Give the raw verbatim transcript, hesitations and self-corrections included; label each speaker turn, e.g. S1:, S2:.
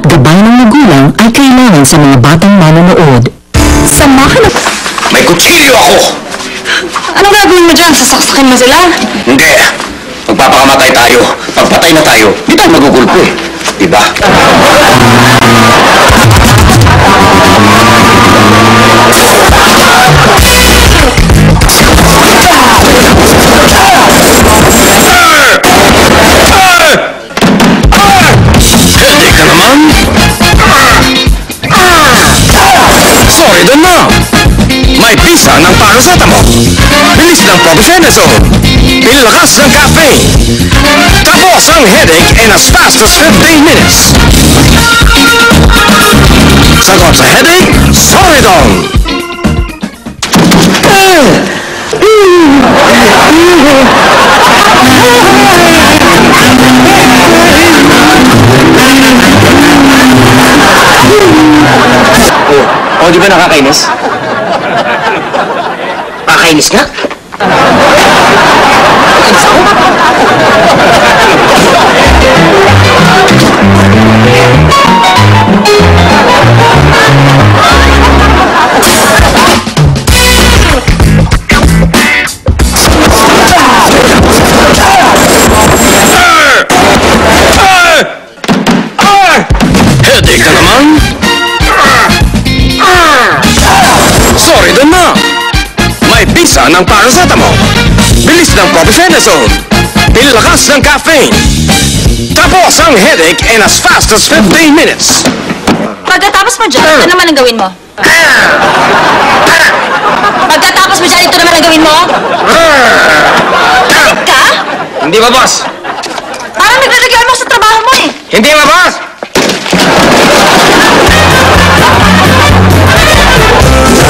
S1: gabay ng magulang ay kailangan sa mga batang manonood. Samahan na...
S2: May kutsilyo ako!
S1: Anong gagawin mo dyan? Sasaksakin mo sila?
S2: Hindi. Magpapakamatay tayo. Pagpatay na tayo, di tayo magugulpo eh. Diba? Headache ka naman? Soridon na! May pisa ng paracetamol. Bilis ng profenazole. Pinlakas ng caffeine. Tapos ang headache in as fast as fifteen minutes. Sagot sa headache, Soridon! Oh, oh, di ba nakakainis? Nakakainis ka? Nakakainis ako? Headache ka naman? Soridon na! May pisa ng paracetamol. Bilis ng profenazole. Pinlakas ng caffeine. Tapos ang headache in as fast as fifteen minutes.
S3: Pagkatapos mo dyan, ito naman ang gawin mo. Pagkatapos mo dyan, ito naman ang gawin mo. Galit ka?
S2: Hindi ba, boss?
S3: Parang nagre-regalo mo sa trabaho mo eh.
S2: Hindi ba, boss?